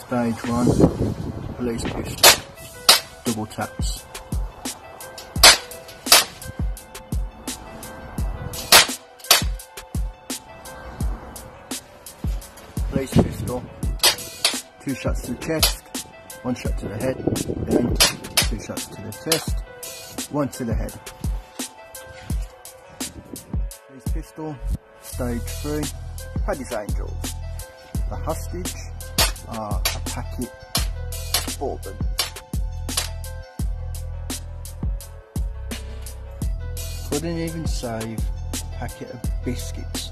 Stage 1, police pistol, double taps. Police pistol, 2 shots to the chest, 1 shot to the head, then 2 shots to the chest, 1 to the head. Police pistol, stage 3, Paddy's Angels. The hostage are a packet of bourbon. Couldn't even save a packet of biscuits.